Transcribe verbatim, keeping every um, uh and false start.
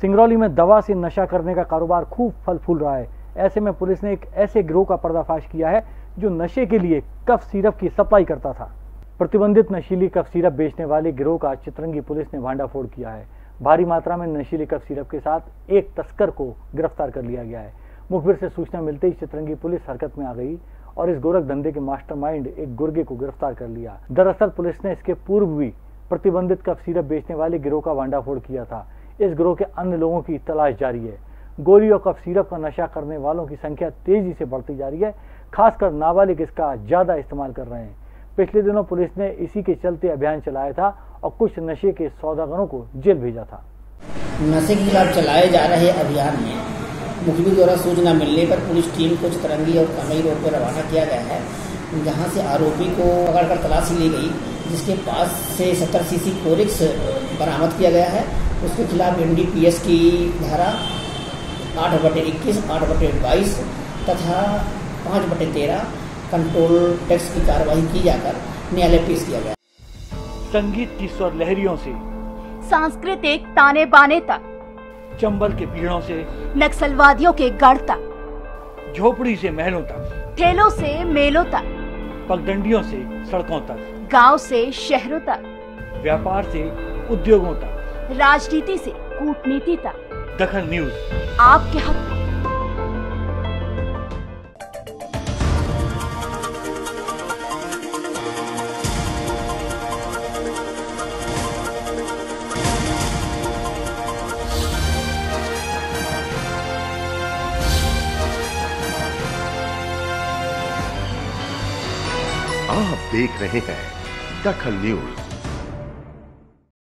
सिंगरौली में दवा से नशा करने का कारोबार खूब फल फूल रहा है। ऐसे में पुलिस ने एक ऐसे गिरोह का पर्दाफाश किया है जो नशे के लिए कफ सिरप की सप्लाई करता था। प्रतिबंधित नशीली कफ सिरप बेचने वाले गिरोह का चित्रंगी पुलिस ने भांडाफोड़ किया है। भारी मात्रा में नशीली कफ सिरप के साथ एक तस्कर को गिरफ्तार कर लिया गया है। मुखबिर से सूचना मिलते ही चित्रंगी पुलिस हरकत में आ गई और इस गोरख धंधे के मास्टरमाइंड एक गुर्गे को गिरफ्तार कर लिया। दरअसल पुलिस ने इसके पूर्व भी प्रतिबंधित कफ सिरप बेचने वाले गिरोह का भांडाफोड़ किया था। इस गिरोह के अन्य लोगों की तलाश जारी है। गोली और कफ सिरप का नशा करने वालों की संख्या तेजी से बढ़ती जा रही है। खासकर नाबालिग इसका ज्यादा इस्तेमाल कर रहे हैं। पिछले दिनों पुलिस ने इसी के चलते अभियान चलाया था और कुछ नशे के सौदागरों को जेल भेजा था। नशे के खिलाफ चलाए जा रहे अभियान में मुखबिर द्वारा सूचना मिलने पर पुलिस टीम को चित्रंगी और कमई रोड पर रवाना किया गया है, जहां से आरोपी को पकड़कर तलाशी ली गई, जिसके पास से सत्तर सीसी कोरिक्स बरामद किया गया है। उसके खिलाफ एन डी पी एस की धारा आठ बटे इक्कीस, आठ बटे बाईस तथा पाँच बटे तेरह कंट्रोल टैक्स की कार्रवाई की जाकर न्यायालय पेश किया गया। संगीत की स्वर लहरियों से सांस्कृतिक ताने बाने तक, चंबल के पीड़ों से नक्सलवादियों के गढ़ तक, झोपड़ी से महलों तक, ठेलों से मेलों तक, पगडंडियों से सड़कों तक, गांव से शहरों तक, व्यापार से उद्योगों तक, राजनीति से कूटनीति तक, दखल न्यूज आपके हक में। आप देख रहे हैं दखल न्यूज।